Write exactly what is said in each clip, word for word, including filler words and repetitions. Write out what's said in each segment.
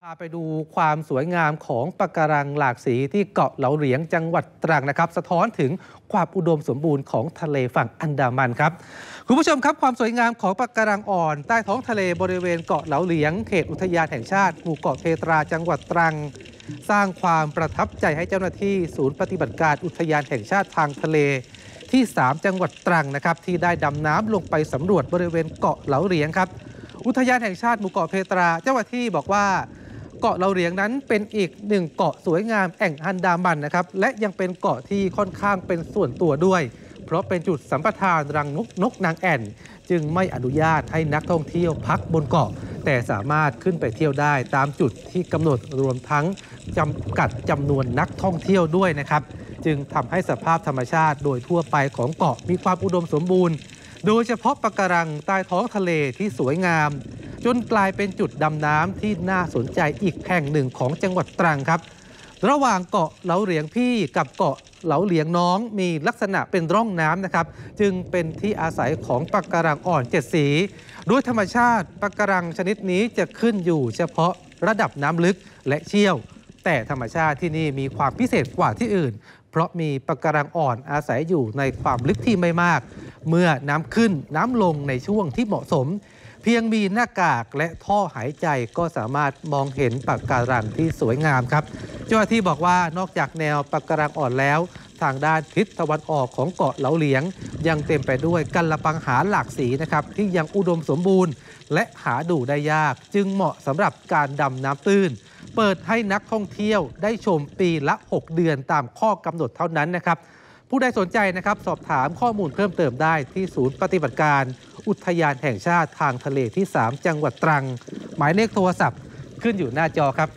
พาไปดูความสวยงามของปะการังหลากสีที่เกาะเหลาเหลียงจังหวัดตรังนะครับสะท้อนถึงความอุดมสมบูรณ์ของทะเลฝั่งอันดามันครับคุณผู้ชมครับความสวยงามของปะการังอ่อนใต้ท้องทะเลบริเวณเกาะเหลาเหลียงเขตอุทยานแห่งชาติหมู่เกาะเพตราจังหวัดตรังสร้างความประทับใจให้เจ้าหน้าที่ศูนย์ปฏิบัติการอุทยานแห่งชาติทางทะเลที่สามจังหวัดตรังนะครับที่ได้ดำน้ำลงไปสำรวจบริเวณเกาะเหลาเหลียงครับอุทยานแห่งชาติหมู่เกาะเพตราเจ้าหน้าที่บอกว่าเกาะเหลาเหลียงนั้นเป็นอีกหนึ่งเกาะสวยงามแอ่งอันดามันนะครับและยังเป็นเกาะที่ค่อนข้างเป็นส่วนตัวด้วยเพราะเป็นจุดสัมปทานรังนกนกนางแอ่นจึงไม่อนุญาตให้นักท่องเที่ยวพักบนเกาะแต่สามารถขึ้นไปเที่ยวได้ตามจุดที่กำหนดรวมทั้งจำกัดจำนวนนักท่องเที่ยวด้วยนะครับจึงทำให้สภาพธรรมชาติโดยทั่วไปของเกาะมีความอุดมสมบูรณ์โดยเฉพาะปะการังใต้ท้องทะเลที่สวยงามจนกลายเป็นจุดดำน้ำที่น่าสนใจอีกแห่งหนึ่งของจังหวัดตรังครับระหว่างเกาะเหลาเหลียงพี่กับเกาะเหลาเหลียงน้องมีลักษณะเป็นร่องน้ำนะครับจึงเป็นที่อาศัยของปะการังอ่อนเจ็ดสีโดยธรรมชาติปะการังชนิดนี้จะขึ้นอยู่เฉพาะระดับน้ำลึกและเชี่ยวแต่ธรรมชาติที่นี่มีความพิเศษกว่าที่อื่นเพราะมีปะการังอ่อนอาศัยอยู่ในความลึกที่ไม่มากเมื่อน้ำขึ้นน้ำลงในช่วงที่เหมาะสมเพียงมีหน้ากากและท่อหายใจก็สามารถมองเห็นปะการังที่สวยงามครับเจ้าหน้าที่บอกว่านอกจากแนวปะการังอ่อนแล้วทางด้านทิศตะวันออกของเกาะเหลาเหลียงยังเต็มไปด้วยกัลปังหาหลากสีนะครับที่ยังอุดมสมบูรณ์และหาดูได้ยากจึงเหมาะสำหรับการดำน้ำตื้นเปิดให้นักท่องเที่ยวได้ชมปีละหกเดือนตามข้อกำหนดเท่านั้นนะครับผู้ใดสนใจนะครับสอบถามข้อมูลเพิ่มเติมได้ที่ศูนย์ปฏิบัติการอุทยานแห่งชาติทางทะเลที่สามจังหวัดตรังหมายเลขโทรศัพท์ขึ้นอยู่หน้าจอครับ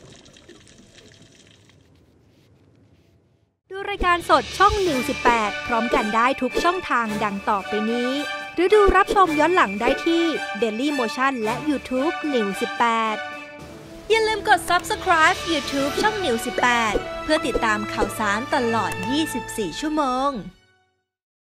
ดูรายการสดช่องนิวสิบแปดพร้อมกันได้ทุกช่องทางดังต่อไปนี้หรือดูรับชมย้อนหลังได้ที่ Daily Motion และ YouTube นิวสิบแปดอย่าลืมกด Subscribe YouTube ช่องนิวสิบแปดเพื่อติดตามข่าวสารตลอดยี่สิบสี่ชั่วโมง